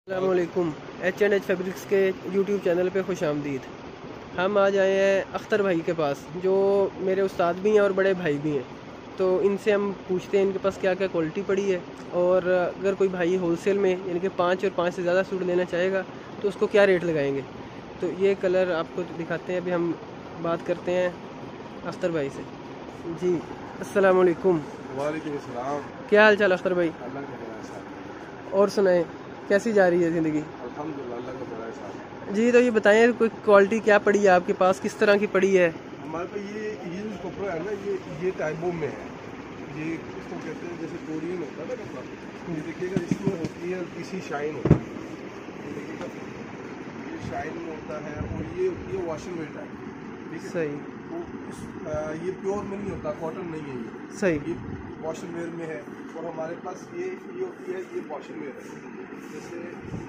अस्सलामुअलैकुम। H&H fabrics के YouTube channel पे खुश आमदीद। हम आज आए हैं अख्तर भाई के पास, जो मेरे उस्ताद भी हैं और बड़े भाई भी हैं। तो इनसे हम पूछते हैं इनके पास क्या क्या क्वालिटी पड़ी है, और अगर कोई भाई होलसेल में यानी कि 5 और 5 से ज़्यादा सूट लेना चाहेगा तो उसको क्या रेट लगाएंगे। तो ये कलर आपको दिखाते हैं। अभी हम बात करते हैं अख्तर भाई से। जी अस्सलामुअलैकुम। वालेकुम सलाम। क्या हाल चाल अख्तर भाई? अल्लाह का बड़ा एहसान। और सुनाएं, कैसी जा रही है ज़िंदगी? अल्हम्दुलिल्लाह अल्लाह का बड़ा एहसान। जी, तो ये बताएं कोई क्वालिटी क्या पड़ी है आपके पास, किस तरह की पड़ी है? हमारे पास ये जो कपड़ा है ना, ये टाइपों में है। ये इसको कहते हैं जैसे कोरियन होता है ना कपड़ा। ये देखिएगा, इसमें होती है किसी शाइन होती है। ये देखिएगा, ये शाइन में होता है, और ये वॉशिंग वेट है। ठीक है, सही। तो ये प्योर में नहीं होता, कॉटन नहीं है ये। सही। ये वॉशिंग वेयर में है। और हमारे पास ये होती है, ये वॉशिंग वेयर है। जैसे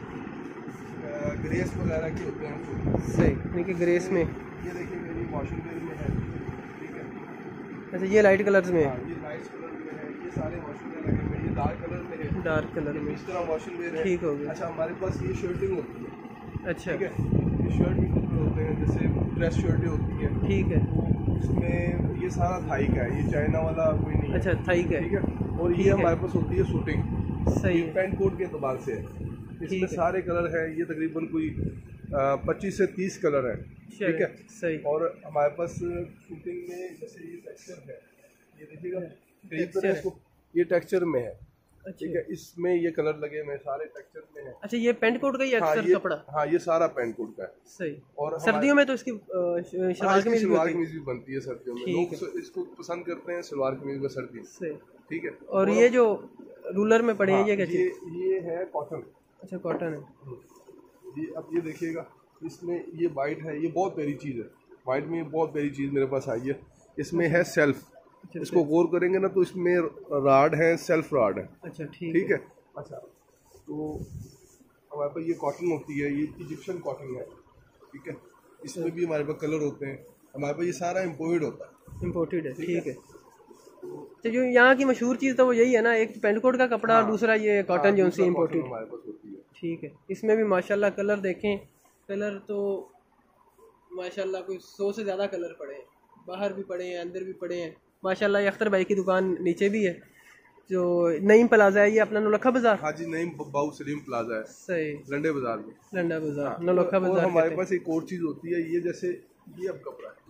ग्रेस वगैरह के होते हैं। सही, यानी कि ग्रेस में। ये देखिए, मेरी वॉशिंग वेयर में है। ठीक है, अच्छा, ये लाइट कलर्स में है? हाँ, ये लाइट कलर में है। ये सारे वॉशिंग वेयर लगे हुए हैं। ये डार्क कलर में है। डार्क कलर में इस तरह वॉशिंग वेयर है। ठीक हो गया। अच्छा, हमारे पास ये शर्टिंग होती है। अच्छा, ठीक है, ये शर्ट भी कपड़े होते हैं, जैसे ड्रेस शर्टें होती हैं। ठीक है। इसमें ये सारा थाई का है, ये चाइना वाला कोई नहीं है। अच्छा, थाई का है। ठीक है, और ठीक ये है। हमारे पास होती है शूटिंग। सही ये है। पैंट कोट के एतबार से है। इसमें है। सारे कलर हैं। ये तकरीबन कोई 25 से 30 कलर हैं। ठीक है, सही। और हमारे पास शूटिंग में जैसे ये टेक्सचर है, ये देखिएगा, टेक्सचर है। इसको ये टेक्सचर में है। अच्छा, ठीक है, इसमें ये कलर लगे हुए हैं, सारे टेक्सचर में है। अच्छा, ये पेंट कोट का ही हाँ, अक्सर ये कपड़ा? हाँ, ये सारा पैंट कोट का है। सही। और सर्दियों में तो इसकी हाँ, शलवार कमीज भी सलवार होती है। कमीज भी बनती है सर्दियों में। ठीक लोग इसको पसंद करते हैं, सलवार कमीज में सर्दी में। सही। ठीक है, और ये जो रूलर में पड़े हैं, ये क्या चीज़? ये है कॉटन। अच्छा, कॉटन है। ये अब ये देखिएगा, इसमें ये वाइट है। ये बहुत प्यारी चीज़ है। वाइट में ये बहुत प्यारी चीज़ मेरे पास आई है। इसमें है सेल्फ। इसको गौर करेंगे ना, तो इसमें राड है, सेल्फ राड है। अच्छा, ठीक है। अच्छा, तो हमारे पास ये कॉटन होती है, ये इजिप्शियन कॉटन है। ठीक है, इसमें भी हमारे पास कलर होते हैं। हमारे पास ये सारा इम्पोर्टेड होता है। इम्पोर्टेड है। ठीक है। तो जो यहाँ की मशहूर चीज़ तो वो यही है ना, एक पेंट कोट का कपड़ा, और दूसरा ये कॉटन जो सी इम्पोर्टेड हमारे पास होती है। ठीक है। इसमें भी माशाल्लाह कलर देखें, कलर तो माशाल्लाह कोई 100 से ज़्यादा कलर पड़े हैं, बाहर भी पड़े हैं, अंदर भी पड़े हैं माशाल्लाह। ये अख्तर भाई की दुकान नीचे भी है, जो नईम प्लाजा है, ये अपना नौलखा बाजार। हाँ जी, नईम बाऊ सलीम प्लाजा है, सही, लंडे बाजार में। लंडा बाजार, हाँ, नौलखा और बाजार। हमारे पास एक और चीज़ होती है, ये जैसे ये अब कपड़ा है,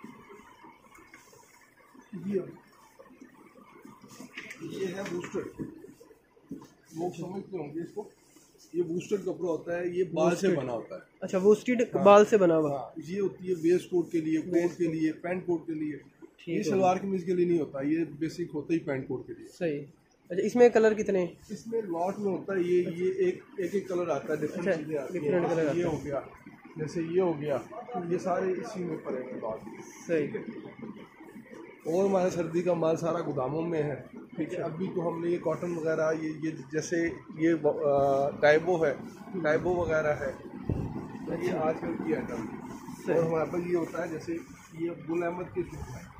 ये है बूस्टर। लोग समझते होंगे इसको, ये बूस्टर कपड़ा होता है। ये बाल से बना होता है। अच्छा, वो स्टीड बाल से बना हुआ। हाँ, ये होती है वेस्ट कोट के लिए, कोट के लिए, पैंट कोट के लिए। ये सलवार कमीज के लिए नहीं होता, ये बेसिक होता ही पैंट कोट के लिए। सही। अच्छा, इसमें कलर कितने हैं? इसमें लॉट में होता है, ये एक कलर आता है, डिफरेंट चीज़ें आती हैं। डिफरेंट कलर ये हो गया, जैसे ये हो गया, ये सारे इसी में पड़ेंगे लॉट। सही। और हमारा सर्दी का माल सारा गोदामों में है। ठीक है, अभी तो हमने ये कॉटन वगैरह, ये जैसे ये टाइबो है, टाइबो वगैरह है, ये आजकल की आइटम। और हमारे पास ये होता है, जैसे ये अब्दुल अहमद के सूट है,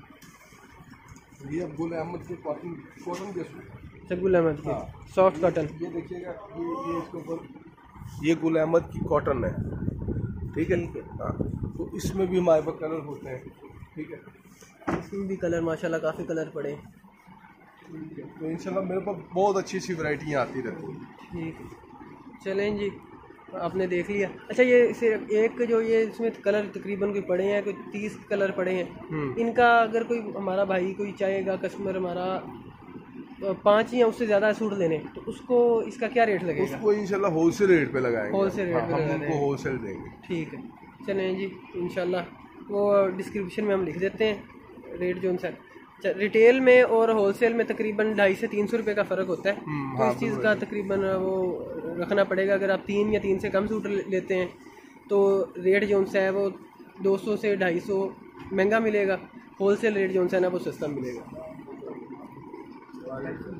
ये अब्दुल अहमद के कॉटन के सूट। अच्छा, गुल अहमद की सॉफ्ट कॉटन। ये देखिएगा, ये इसके ऊपर ये गुल अहमद की कॉटन है। ठीक है। हाँ, तो इसमें भी हमारे पास कलर होते हैं। ठीक है, इसमें भी कलर माशाल्लाह काफ़ी कलर पड़े हैं। ठीक है, तो इंशाल्लाह मेरे पास बहुत अच्छी अच्छी वैरायटियाँ आती रहती हैं। ठीक है, चलें जी, आपने देख लिया। अच्छा, ये सिर्फ एक जो ये इसमें कलर तकरीबन कोई पड़े हैं, कोई 30 कलर पड़े हैं। इनका अगर कोई हमारा भाई कोई चाहेगा, कस्टमर हमारा 5 या उससे ज़्यादा सूट लेने, तो उसको इसका क्या रेट लगेगा? उसको इंशाल्लाह होलसेल रेट पे लगाएंगे। होलसेल रेट पे हम लगा उनको होलसेल देंगे। ठीक है, चलें जी, इंशाल्लाह वो डिस्क्रिप्शन में हम लिख देते हैं रेट जो उनसे। रिटेल में और होलसेल में तकरीबन 250 से 300 रुपये का फ़र्क होता है। तो इस चीज़ का तकरीबन वो रखना पड़ेगा। अगर आप 3 या 3 से कम सूट लेते हैं तो रेट जो उनसे है वो 200 से 250 महंगा मिलेगा। होलसेल रेट जो उनसे है ना वो सस्ता मिलेगा।